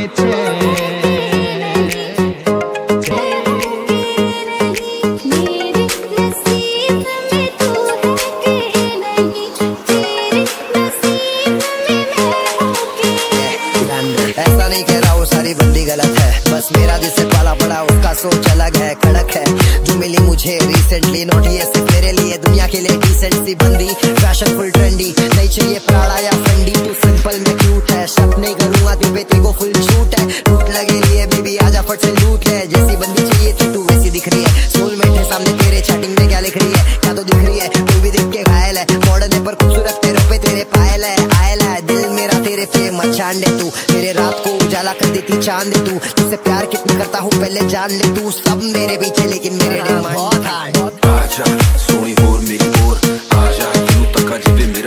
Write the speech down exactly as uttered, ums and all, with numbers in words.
ऐसा नहीं कह रहा हूँ सारी बंदी गलत है, बस मेरा जिससे पाला पड़ा उसका सोच अलग है, कड़क है जो मिली मुझे रिसेंटली। नोट ये सिर्फ मेरे लिए, दुनिया के लिए डिसेंट सी बंदी, फैशन फुल ट्रेंडी, नहीं चाहिए प्राड़ा या फंडी। तू सिंपल में क्यूट है, शक नहीं करूंगा तू पे तेरे को फुल छूट है। लूट लगे लिए बेबी आजा फट से लूट है, जैसी बंदी चाहिए थी तू वैसी दिख रही है। सोलमेट है सामने तेरे, चैटिंग में क्या लिख रही है, क्या तो दिख रही है, तू भी देख के घायल है। मॉडर्न है पर खूबसूरत, तेरे पे तेरे पायल है, आयल है दिल मेरा तेरे पे मचान दे तू, मेरे रात को उजाला कर देती चांद तू। तुझसे प्यार कितना करता हूँ पहले जान ले तू, सब मेरे पीछे लेकिन मेरे डिमांड बहुत हार्ड। आजा सोनी होर मेरी ओर, आजा यूं तक जिबे